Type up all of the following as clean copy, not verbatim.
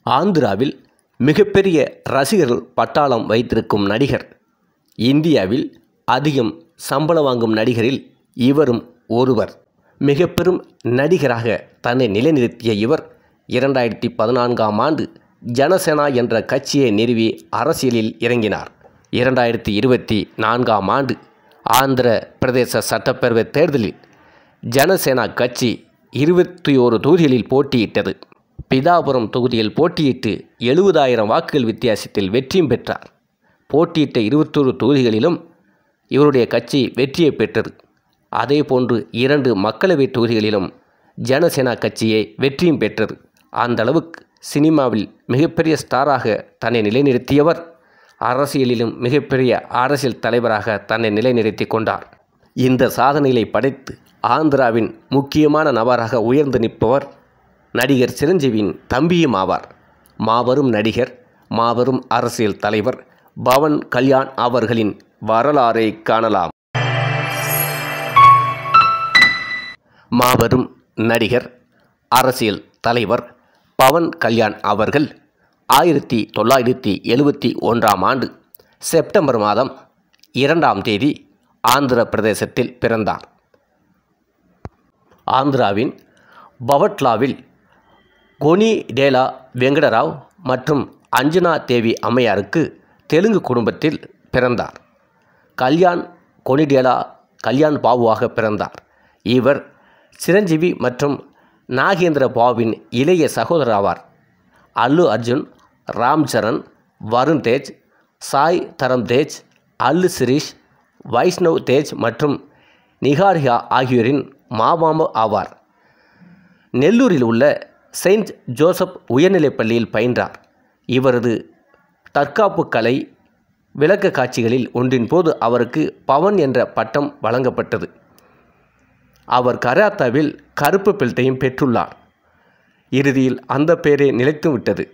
ஆந்திராவில் மிகப்பெரிய ரசிகர்கள் பட்டாளம் வைத்திருக்கும் நடிகர். இந்தியாவில் அதிகம் சம்பளம் வாங்கும் நடிகரில் இவரும் ஒருவர். மிக பெரும் நடிகராக தன்னை நிலைநிறுத்திய இவர் 2014ஆம் ஆண்டு ஜனசேனா என்ற கட்சியை நிறுவி அரசியலில் இறங்கினார். 2024ஆம் ஆண்டு ஆந்திர பிரதேச சட்டப்பேரவை தேர்தலில் ஜனசேனா கட்சி 21 தொகுதிகளில் போட்டியிட்டது. பிதாபுரம் தொகுதியில் போட்டியிட்டு 70,000 வாக்குகள் வித்தியாசத்தில் வெற்றியும் பெற்றார். போட்டியிட்ட 21 தொகுதிகளிலும் இவருடைய கட்சி வெற்றியை பெற்றது. அதேபோன்று 2 மக்களவை தொகுதிகளிலும் ஜனசேனா கட்சியை வெற்றியும் பெற்றது. அந்த அளவுக்கு சினிமாவில் மிகப்பெரிய ஸ்டாராக தன்னை நிலைநிறுத்தியவர் அரசியலிலும் மிகப்பெரிய அரசியல் தலைவராக தன்னை நிலைநிறுத்தி கொண்டார். இந்த சாதனைகளை படைத்து ஆந்திராவின் முக்கியமான நபராக உயர்ந்து நிற்பவர் நடிகர் சிரஞ்சீவியின் தம்பியும் ஆவார். மாபெரும் நடிகர், மாபெரும் அரசியல் தலைவர் பவன் கல்யாண் அவர்களின் வரலாறை காணலாம். மாபெரும் நடிகர், அரசியல் தலைவர் பவன் கல்யாண் அவர்கள் 1971ஆம் ஆண்டு செப்டம்பர் மாதம் 2ஆம் தேதி ஆந்திர பிரதேசத்தில் பிறந்தார். ஆந்திராவின் பவட்லாவில் கொனிடேலா வெங்கடராவ் மற்றும் அஞ்சனா தேவி அம்மையாருக்கு தெலுங்கு குடும்பத்தில் பிறந்தார். கல்யாண் கொனிடேலா கல்யாண் பாபுவாக பிறந்தார். இவர் சிரஞ்சீவி மற்றும் நாகேந்திர பாபுவின் இளைய சகோதரர் ஆவார். அல்லு அர்ஜுன், ராம் சரண், வருண் தேஜ், சாய் தரம் தேஜ், அல்லு சிரீஷ், வைஷ்ணவ் தேஜ் மற்றும் நிகாரிகா ஆகியோரின் மாமாமா ஆவார். நெல்லூரில் உள்ள செயின்ட் ஜோசப் உயர்நிலைப் பள்ளியில் பயின்றார். இவரது தற்காப்பு கலை விளக்க காட்சிகளில் ஒன்றின் போது அவருக்கு பவன் என்ற பட்டம் வழங்கப்பட்டது. அவர் கராத்தாவில் கருப்பு பெல்ட்டையும் பெற்றுள்ளார். இறுதியில் அந்த பெயரே நிலைத்துவிட்டது.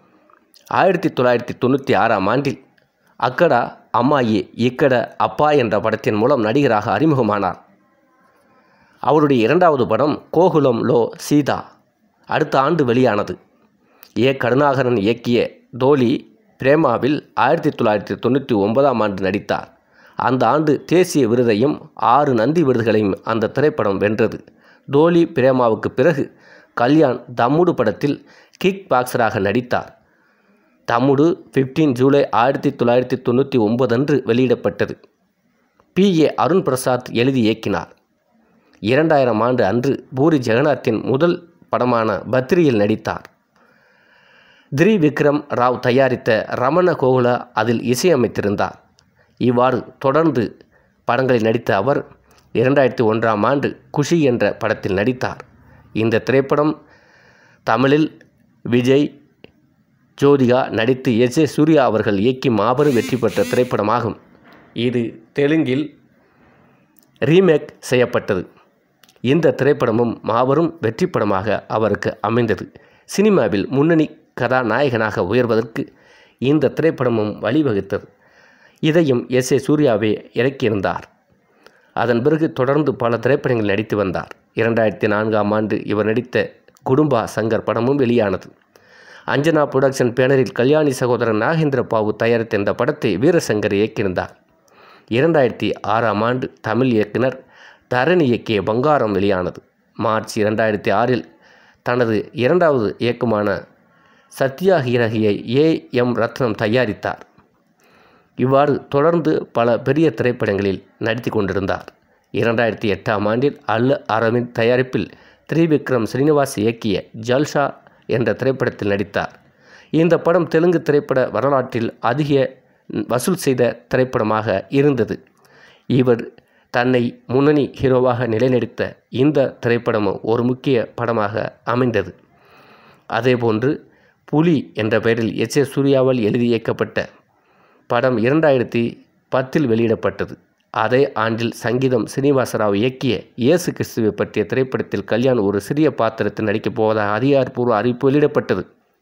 1996ஆம் ஆண்டில் அக்கடா அம்மாயி இக்கட அப்பா என்ற படத்தின் மூலம் நடிகராக அறிமுகமானார். அவருடைய 2வது படம் கோகுலம் லோ சீதா அடுத்த ஆண்டு வெளியானது. ஏ. கருணாகரன் இயக்கிய தோழி பிரேமாவில் 1999ஆம் ஆண்டு நடித்தார். அந்த ஆண்டு தேசிய விருதையும் 6 நந்தி விருதுகளையும் அந்த திரைப்படம் வென்றது. தோழி பிரேமாவுக்கு பிறகு கல்யாண் தம்முடு படத்தில் கிக் பாக்ஸராக நடித்தார். தம்முடு 15 ஜூலை 1999 அன்று வெளியிடப்பட்டது. P.A. அருண் பிரசாத் எழுதி இயக்கினார். 2000ஆம் ஆண்டு அன்று பூரி ஜெகநாத்தின் முதல் படமான பத்ரியில் நடித்தார். திரிவிக்ரம் ராவ் தயாரித்த ரமண கோகுலா அதில் இசையமைத்திருந்தார். இவ்வாறு தொடர்ந்து படங்களில் நடித்த அவர் 2001ஆம் ஆண்டு குஷி என்ற படத்தில் நடித்தார். இந்த திரைப்படம் தமிழில் விஜய், ஜோதிகா நடித்து எஸ். ஏ. சூர்யா அவர்கள் இயக்கி மாபெரும் வெற்றி பெற்ற திரைப்படமாகும். இது தெலுங்கில் ரீமேக் செய்யப்பட்டது. இந்த திரைப்படமும் மாபெரும் வெற்றி படமாக அவருக்கு அமைந்தது. சினிமாவில் முன்னணி கதாநாயகனாக உயர்வதற்கு இந்த திரைப்படமும் வழிவகுத்தது. இதையும் எஸ். ஏ. சூர்யாவே இறக்கியிருந்தார். அதன் பிறகு தொடர்ந்து பல திரைப்படங்கள் நடித்து வந்தார். 2004ஆம் ஆண்டு இவர் நடித்த குடும்பா சங்கர் படமும் வெளியானது. அஞ்சனா புரொடக்ஷன் பேனரில் கல்யாணி சகோதரன் நாகேந்திர பாபு தயாரித்த இந்த படத்தை வீரசங்கர் இயக்கியிருந்தார். 2006ஆம் ஆண்டு தமிழ் இயக்குனர் தரணி இயக்கிய பங்காரம் வெளியானது. மார்ச் 2006இல் தனது 2வது இயக்கமான சத்யாகிரகியை ஏ. எம். ரத்னம் தயாரித்தார். இவ்வாறு தொடர்ந்து பல பெரிய திரைப்படங்களில் நடித்து கொண்டிருந்தார். 2008ஆம் ஆண்டில் அல்லு அரவிந்த் தயாரிப்பில் திரிவிக்ரம் ஸ்ரீனிவாஸ் இயக்கிய ஜல்ஷா என்ற திரைப்படத்தில் நடித்தார். இந்த படம் தெலுங்கு திரைப்பட வரலாற்றில் அதிக வசூல் செய்த திரைப்படமாக இருந்தது. இவர் தன்னை முன்னணி ஹீரோவாக நிலைநிறுத்த இந்த திரைப்படமும் ஒரு முக்கிய படமாக அமைந்தது. அதேபோன்று புலி என்ற பெயரில் எஸ். ஏ. சூர்யாவால் எழுதி இயக்கப்பட்ட படம் 2010இல் வெளியிடப்பட்டது. அதே ஆண்டில் சங்கீதம் ஸ்ரீனிவாசராவ் இயக்கிய இயேசு கிறிஸ்துவை பற்றிய திரைப்படத்தில் கல்யாண் ஒரு சிறிய பாத்திரத்தில் நடிக்கப் போவதாக அதிகாரப்பூர்வ அறிவிப்பு வெளியிடப்பட்டது.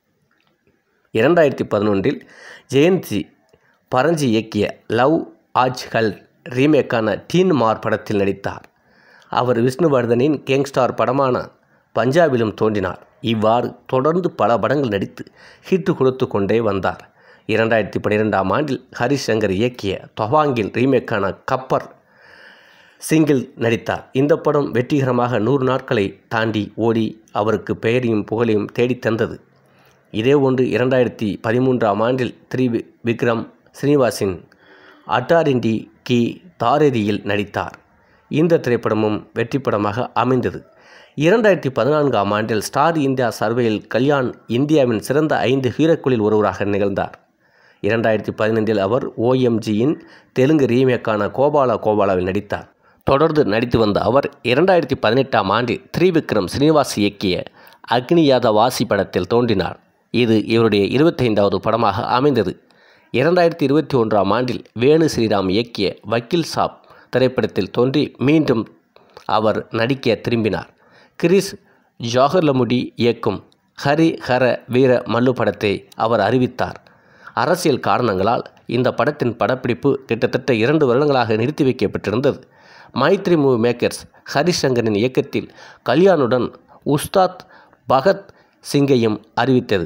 2011இல் ஜெயந்தி பரஞ்சி இயக்கிய லவ் ஆஜ் கல் ரீமேக்கான டீன் மார் படத்தில் நடித்தார். அவர் விஷ்ணுவர்தனின் கேங்ஸ்டார் படமான பஞ்சாபிலும் தோன்றினார். இவ்வாறு தொடர்ந்து பல படங்கள் நடித்து ஹிட் கொடுத்து கொண்டே வந்தார். 2012ஆம் ஆண்டில் ஹரிஷ் சங்கர் இயக்கிய தவாங்கின் ரீமேக்கான கப்பர் சிங்கில் நடித்தார். இந்த படம் வெற்றிகரமாக 100 நாட்களை தாண்டி ஓடி அவருக்கு பெயரையும் புகழையும் தேடித்தந்தது. இதேபோன்று 2013ஆம் ஆண்டில் விக்ரம் ஸ்ரீனிவாசின் அட்டாரிண்டி கி தாரேதியில் நடித்தார். இந்த திரைப்படமும் வெற்றி படமாக அமைந்தது. 2014ஆம் ஆண்டில் ஸ்டார் இந்தியா சர்வேயில் கல்யாண் இந்தியாவின் சிறந்த 5 ஹீரோக்களில் ஒருவராக நிகழ்ந்தார். 2015இல் அவர் OMGயின் தெலுங்கு ரீமேக்கான கோபாலா கோபாலாவில் நடித்தார். தொடர்ந்து நடித்து வந்த அவர் 2018ஆம் ஆண்டில் விக்ரம் ஸ்ரீனிவாஸ் இயக்கிய அக்னியாதவாசி படத்தில் தோன்றினார். இது இவருடைய 25வது படமாக அமைந்தது. 2021ஆம் ஆண்டில் வேணு ஸ்ரீராம் இயக்கிய வக்கீல் சாப் திரைப்படத்தில் தோன்றி மீண்டும் அவர் நடிக்க திரும்பினார். கிரிஸ் ஜோஹர்லமுடி இயக்கும் ஹரி ஹர வீர மல்லு படத்தை அவர் அறிவித்தார். அரசியல் காரணங்களால் இந்த படத்தின் படப்பிடிப்பு கிட்டத்தட்ட 2 வருடங்களாக நிறுத்தி வைக்கப்பட்டிருந்தது. மைத்ரி மூவி மேக்கர்ஸ் ஹரிஷ் சங்கரின் இயக்கத்தில் கல்யாணுடன் உஸ்தாத் பகத் சிங்கையும் அறிவித்தது.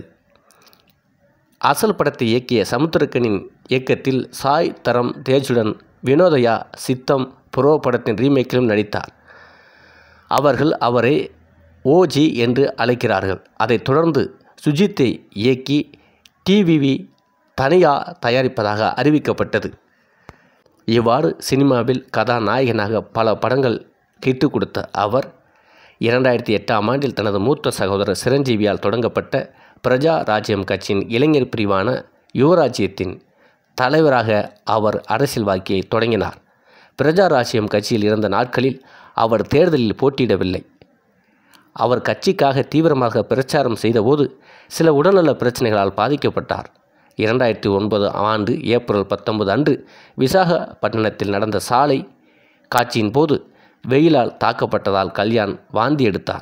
அசல் படத்தை இயக்கிய சமுத்திரக்கனின் இயக்கத்தில் சாய் தரம் தேஜுடன் வினோதயா சித்தம் புரோ படத்தின் ரீமேக்கிலும் நடித்தார். அவர்கள் அவரை OG என்று அழைக்கிறார்கள். அதைத் தொடர்ந்து சுஜித்தை இயக்கி TVV தனியாக தயாரிப்பதாக அறிவிக்கப்பட்டது. இவ்வாறு சினிமாவில் கதாநாயகனாக பல படங்கள் ஹிட்டு கொடுத்த அவர் 2008ஆம் ஆண்டில் தனது மூத்த சகோதரர் சிரஞ்சீவியால் தொடங்கப்பட்ட பிரஜா ராஜ்யம் கட்சியின் இளைஞர் பிரிவான யுவராஜ்யத்தின் தலைவராக அவர் அரசியல் வாழ்க்கையை தொடங்கினார். பிரஜா ராஜ்யம் கட்சியில் இருந்த நாட்களில் அவர் தேர்தலில் போட்டியிடவில்லை. அவர் கட்சிக்காக தீவிரமாக பிரச்சாரம் செய்தபோது சில உடல்நல பிரச்சனைகளால் பாதிக்கப்பட்டார். 2009 ஆண்டு ஏப்ரல் 19 அன்று விசாகப்பட்டினத்தில் நடந்த சாலை காட்சியின் போது வெயிலால் தாக்கப்பட்டதால் கல்யாண் வாந்தி எடுத்தார்.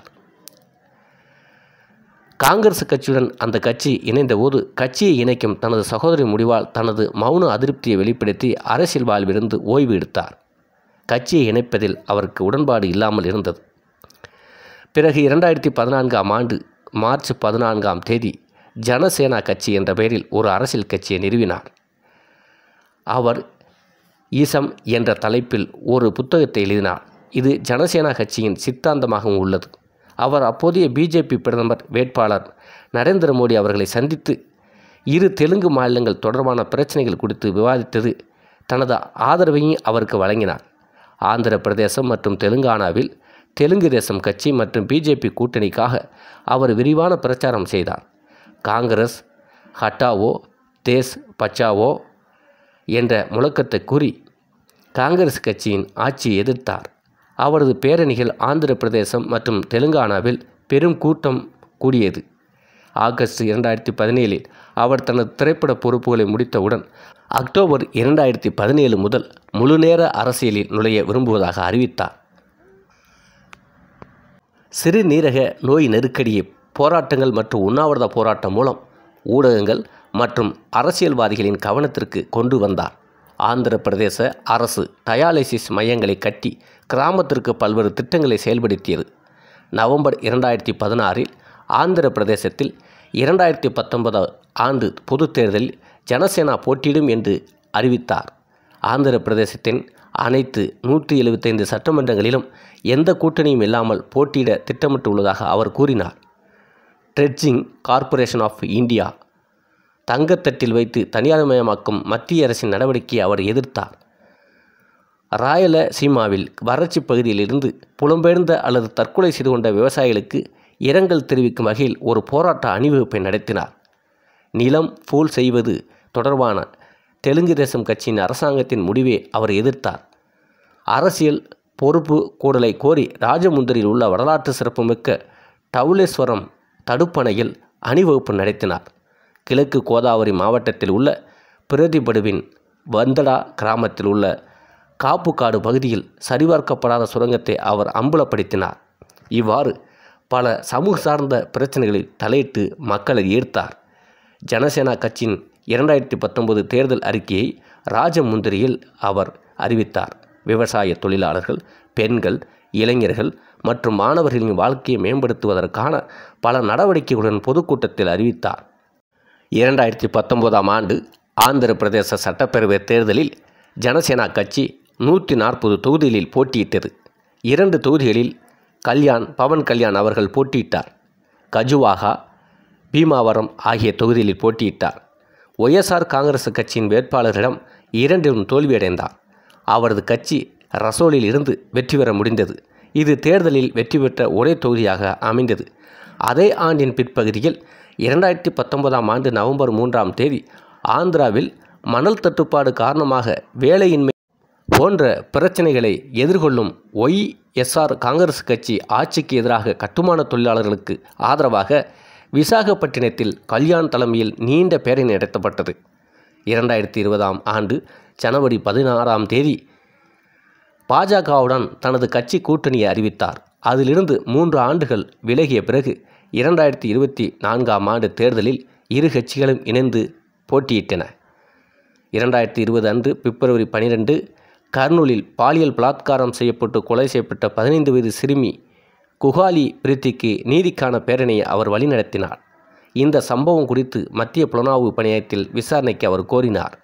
காங்கிரஸ் கட்சியுடன் அந்த கட்சி இணைந்தபோது கட்சியை இணைக்கும் தனது சகோதரி முடிவால் தனது மௌன அதிருப்தியை வெளிப்படுத்தி அரசியல் வாழ்விலிருந்து ஓய்வு எடுத்தார். கட்சியை இணைப்பதில் அவருக்கு உடன்பாடு இல்லாமல் இருந்தது. பிறகு 2014ஆம் ஆண்டு மார்ச் 14ஆம் தேதி ஜனசேனா கட்சி என்ற பெயரில் ஒரு அரசியல் கட்சியை நிறுவினார். அவர் ஈசம் என்ற தலைப்பில் ஒரு புத்தகத்தை எழுதினார். இது ஜனசேனா கட்சியின் சித்தாந்தமாகவும் உள்ளது. அவர் அப்போதைய பிஜேபி பிரதமர் வேட்பாளர் நரேந்திர மோடி அவர்களை சந்தித்து 2 தெலுங்கு மாநிலங்கள் தொடர்பான பிரச்சனைகள் குறித்து விவாதித்தது தனது ஆதரவையும் அவருக்கு வழங்கினார். ஆந்திர பிரதேசம் மற்றும் தெலுங்கானாவில் தெலுங்கு தேசம் கட்சி மற்றும் பிஜேபி கூட்டணிக்காக அவர் விரிவான பிரச்சாரம் செய்தார். காங்கிரஸ் ஹட்டாவோ தேஸ் பச்சாவோ என்ற முழக்கத்தை கூறி காங்கிரஸ் கட்சியின் ஆட்சியை எதிர்த்தார். அவரது பேரணிகள் ஆந்திர பிரதேசம் மற்றும் தெலுங்கானாவில் பெரும் கூட்டம் கூடியது. ஆகஸ்ட் 2017இல் அவர் தனது திரைப்பட பொறுப்புகளை முடித்தவுடன் அக்டோபர் 2017 முதல் முழுநேர அரசியலில் நுழைய விரும்புவதாக அறிவித்தார். சிறுநீரக நோய் நெருக்கடியை போராட்டங்கள் மற்றும் உண்ணாவிரத போராட்டம் மூலம் ஊடகங்கள் மற்றும் அரசியல்வாதிகளின் கவனத்திற்கு கொண்டு வந்தார். ஆந்திர பிரதேச அரசு டயாலிசிஸ் மையங்களை கட்டி கிராமத்திற்கு பல்வேறு திட்டங்களை செயல்படுத்தியது. நவம்பர் 2016இல் ஆந்திர பிரதேசத்தில் 2019 ஆண்டு பொதுத் தேர்தலில் ஜனசேனா போட்டியிடும் என்று அறிவித்தார். ஆந்திர பிரதேசத்தின் அனைத்து 175 சட்டமன்றங்களிலும் எந்த கூட்டணியும் இல்லாமல் போட்டியிட திட்டமிட்டுள்ளதாக அவர் கூறினார். ட்ரெட்ஜிங் கார்ப்பரேஷன் ஆஃப் இந்தியா தங்கத்தட்டில் வைத்து தனியார்மயமாக்கும் மத்திய அரசின் நடவடிக்கையை அவர் எதிர்த்தார். ராயலசீமாவில் வறட்சி பகுதியிலிருந்து புலம்பெயர்ந்த அல்லது தற்கொலை செய்து கொண்ட விவசாயிகளுக்கு இரங்கல் தெரிவிக்கும் வகையில் ஒரு போராட்ட அணிவகுப்பை நடத்தினார். நிலம் பூல் செய்வது தொடர்பான தெலுங்கு தேசம் கட்சியின் அரசாங்கத்தின் முடிவை அவர் எதிர்த்தார். அரசியல் பொறுப்பு கூடலை கோரி ராஜமுந்திரியில் உள்ள வரலாற்று சிறப்புமிக்க டவுலேஸ்வரம் தடுப்பணையில் அணிவகுப்பு நடத்தினார். கிழக்கு கோதாவரி மாவட்டத்தில் உள்ள பிரதிபடுவின் வந்தடா கிராமத்தில் உள்ள காப்புக்காடு பகுதியில் சரிபார்க்கப்படாத சுரங்கத்தை அவர் அம்பலப்படுத்தினார். இவ்வாறு பல சமூக சார்ந்த பிரச்சனைகளில் தலையிட்டு மக்களை ஈர்த்தார். ஜனசேனா கட்சியின் 2019 தேர்தல் அறிக்கையை ராஜமுந்திரியில் அவர் அறிவித்தார். விவசாய தொழிலாளர்கள், பெண்கள், இளைஞர்கள் மற்றும் மாணவர்களின் வாழ்க்கையை மேம்படுத்துவதற்கான பல நடவடிக்கைகளுடன் பொதுக்கூட்டத்தில் அறிவித்தார். 2019ஆம் ஆண்டு ஆந்திர பிரதேச சட்டப்பேரவை தேர்தலில் ஜனசேனா கட்சி 140 தொகுதிகளில் போட்டியிட்டது. 2 தொகுதிகளில் பவன் கல்யாண் அவர்கள் போட்டியிட்டார். கஜுவாகா, பீமாவரம் ஆகிய தொகுதிகளில் போட்டியிட்டார். ஒய்எஸ்ஆர் காங்கிரஸ் கட்சியின் வேட்பாளரிடம் 2லும் தோல்வியடைந்தார். அவரது கட்சி ரசோலில் இருந்து வெற்றி பெற முடிந்தது. இது தேர்தலில் வெற்றி பெற்ற ஒரே தொகுதியாக அமைந்தது. அதே ஆண்டின் பிற்பகுதியில் 2019ஆம் ஆண்டு நவம்பர் 3ஆம் தேதி ஆந்திராவில் மணல் தட்டுப்பாடு காரணமாக வேலையின்மை போன்ற பிரச்சனைகளை எதிர்கொள்ளும் ஒய்எஸ்ஆர் காங்கிரஸ் கட்சி ஆட்சிக்கு எதிராக கட்டுமான தொழிலாளர்களுக்கு ஆதரவாக விசாகப்பட்டினத்தில் கல்யாண் தலைமையில் நீண்ட பேரணி நடத்தப்பட்டது. 2020ஆம் ஆண்டு ஜனவரி 16ஆம் தேதி பாஜகவுடன் தனது கட்சி கூட்டணியை அறிவித்தார். அதிலிருந்து 3 ஆண்டுகள் விலகிய பிறகு 2024ஆம் ஆண்டு தேர்தலில் இரு கட்சிகளும் இணைந்து போட்டியிட்டன. 2020 அன்று பிப்ரவரி 12 கர்னூலில் பாலியல் பலாத்காரம் செய்யப்பட்டு கொலை செய்யப்பட்ட 15 வயது சிறுமி குஹாலி பிரீத்திக்கு நீதிக்கான பேரணியை அவர் வழிநடத்தினார். இந்த சம்பவம் குறித்து மத்திய புலனாய்வு பணியகத்தில் விசாரணைக்கு அவர் கோரினார்.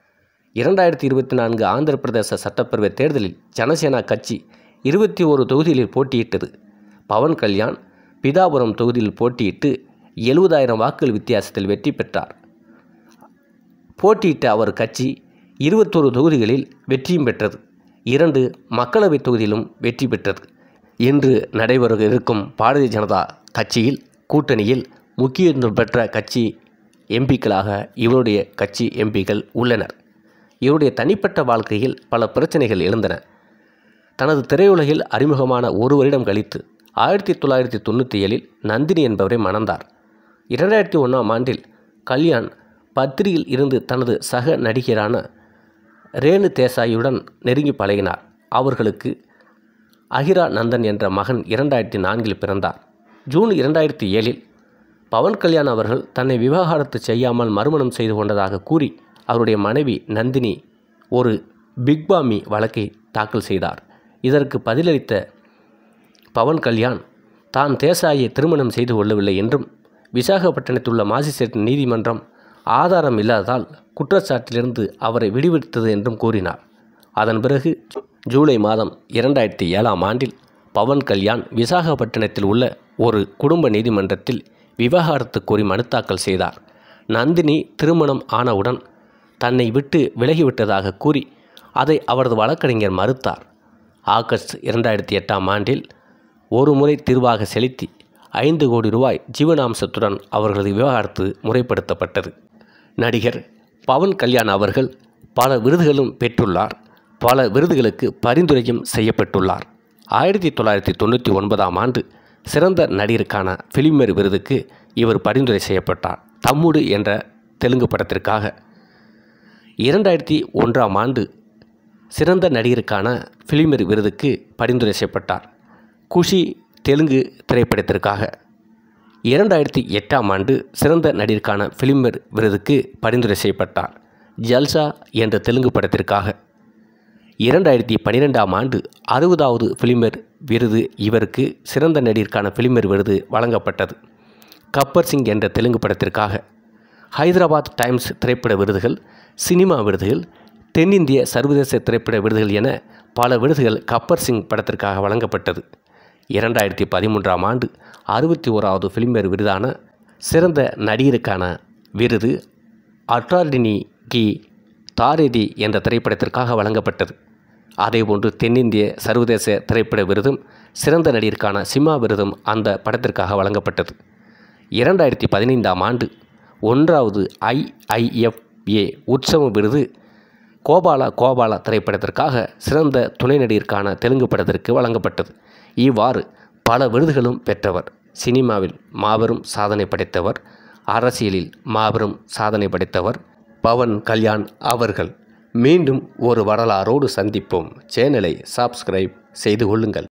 2024 ஆந்திர பிரதேச சட்டப்பேரவை தேர்தலில் ஜனசேனா கட்சி 21 தொகுதிகளில் போட்டியிட்டது. பவன் கல்யாண் பிதாபுரம் தொகுதியில் போட்டியிட்டு 70,000 வாக்குகள் வித்தியாசத்தில் வெற்றி பெற்றார். போட்டியிட்ட அவர் கட்சி 21 தொகுதிகளில் வெற்றியும் பெற்றது. 2 மக்களவைத் தொகுதியிலும் வெற்றி பெற்றது. இன்று நடைபெற இருக்கும் பாரதிய ஜனதா கட்சியில் கூட்டணியில் முக்கியத்துவம் பெற்ற கட்சி எம்பிக்களாக இவருடைய கட்சி எம்பிக்கள் உள்ளனர். இவருடைய தனிப்பட்ட வாழ்க்கையில் பல பிரச்சனைகள் எழுந்தன. தனது திரையுலகில் அறிமுகமான 1 வருடம் கழித்து 1997இல் நந்தினி என்பவரை மணந்தார். 2001ஆம் ஆண்டில் கல்யாண் பத்ரியில் இருந்து தனது சக நடிகரான ரேணு தேசாயுடன் நெருங்கி பழகினார். அவர்களுக்கு அகிரா நந்தன் என்ற மகன் 2004இல் பிறந்தார். ஜூன் 2007இல் பவன் கல்யாண் அவர்கள் தன்னை விவாகரத்து செய்யாமல் மறுமணம் செய்து கொண்டதாக கூறி அவருடைய மனைவி நந்தினி ஒரு பிக்பாமி வழக்கை தாக்கல் செய்தார். இதற்கு பதிலளித்த பவன் கல்யாண் தான் தேசாயை திருமணம் செய்து கொள்ளவில்லை என்றும் விசாகப்பட்டினத்தில் உள்ள மாஜிஸ்ட்ரேட் நீதிமன்றம் ஆதாரம் இல்லாததால் குற்றச்சாட்டிலிருந்து அவரை விடுவித்தது என்றும் கூறினார். அதன் பிறகு ஜூலை மாதம் 2007ஆம் ஆண்டில் பவன் கல்யாண் விசாகப்பட்டினத்தில் உள்ள ஒரு குடும்ப நீதிமன்றத்தில் விவாகரத்து கோரி மனு தாக்கல் செய்தார். நந்தினி திருமணம் ஆனவுடன் தன்னை விட்டு விலகிவிட்டதாக கூறி அதை அவரது வழக்கறிஞர் மறுத்தார். ஆகஸ்ட் 2008ஆம் ஆண்டில் ஒரு முறை தீர்வாக செலுத்தி 5 கோடி ரூபாய் ஜீவனாம்சத்துடன் அவர்களது விவாகரத்து முறைப்படுத்தப்பட்டது. நடிகர் பவன் கல்யாண் அவர்கள் பல விருதுகளும் பெற்றுள்ளார். பல விருதுகளுக்கு பரிந்துரையும் செய்யப்பட்டுள்ளார். 1999ஆம் ஆண்டு சிறந்த நடிகருக்கான ஃபிலிம்பேர் விருதுக்கு இவர் பரிந்துரை செய்யப்பட்டார். தம்முடு என்ற தெலுங்கு படத்திற்காக. 2001ஆம் ஆண்டு சிறந்த நடிகருக்கான ஃபிலிம்பேர் விருதுக்கு பரிந்துரை செய்யப்பட்டார். குஷி தெலுங்கு திரைப்படத்திற்காக. 2008ஆம் ஆண்டு சிறந்த நடிகருக்கான ஃபிலிம்பேர் விருதுக்கு பரிந்துரை செய்யப்பட்டார். ஜல்சா என்ற தெலுங்கு படத்திற்காக. 2012ஆம் ஆண்டு 60வது ஃபிலிம்பேர் விருது இவருக்கு சிறந்த நடிகருக்கான ஃபிலிம்பேர் விருது வழங்கப்பட்டது. கப்பர் சிங் என்ற தெலுங்கு படத்திற்காக. ஹைதராபாத் டைம்ஸ் திரைப்பட விருதுகள், சினிமா விருதுகள், தென்னிந்திய சர்வதேச திரைப்பட விருதுகள் என பல விருதுகள் கப்பர் சிங் படத்திற்காக வழங்கப்பட்டது. 2013ஆம் ஆண்டு 61வது ஃபிலிம்பேர் விருதான சிறந்த நடிகருக்கான விருது அட்டார்டினி கி தாரேதி என்ற திரைப்படத்திற்காக வழங்கப்பட்டது. அதேபோன்று தென்னிந்திய சர்வதேச திரைப்பட விருதும் சிறந்த நடிகருக்கான சிம்மா விருதும் அந்த படத்திற்காக வழங்கப்பட்டது. 2015ஆம் ஆண்டு 1வது IIFA உற்சவ விருது கோபாலா திரைப்படத்திற்காக சிறந்த துணை நடிகருக்கான தெலுங்கு படத்திற்கு வழங்கப்பட்டது. இவ்வாறு பல விருதுகளும் பெற்றவர். சினிமாவில் மாபெரும் சாதனை படைத்தவர், அரசியலில் மாபெரும் சாதனை படைத்தவர் பவன் கல்யாண் அவர்கள். மீண்டும் ஒரு வரலாறோடு சந்திப்போம். சேனலை சப்ஸ்கிரைப் செய்து கொள்ளுங்கள்.